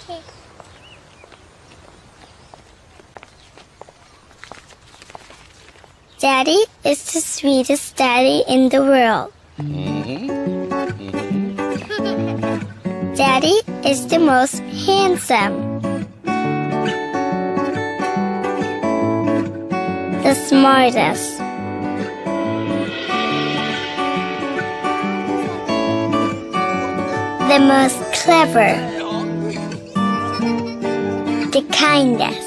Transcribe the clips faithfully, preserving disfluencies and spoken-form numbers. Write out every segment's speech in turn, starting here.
Okay. Daddy is the sweetest daddy in the world. Mm-hmm. Mm-hmm. Daddy is the most handsome, the smartest, the most clever, the kindest.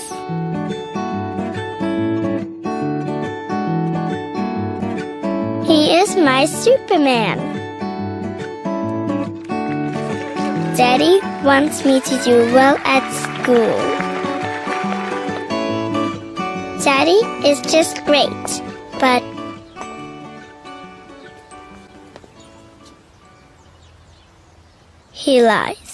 He is my Superman. Daddy wants me to do well at school. Daddy is just great, but he lies.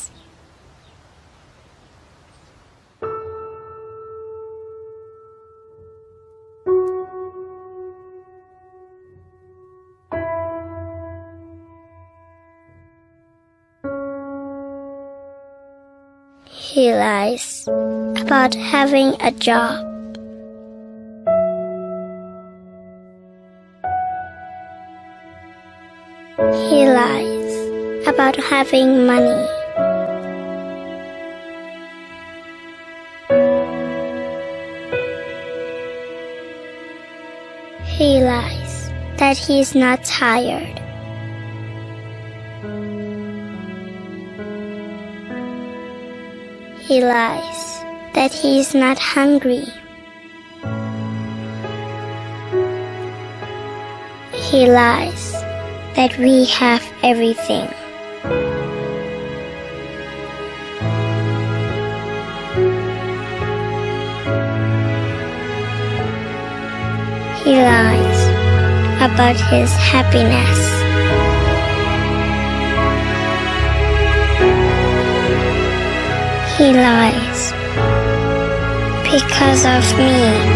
He lies about having a job. He lies about having money. He lies that he's not tired. He lies that he is not hungry. He lies that we have everything. He lies about his happiness. He lies because of me.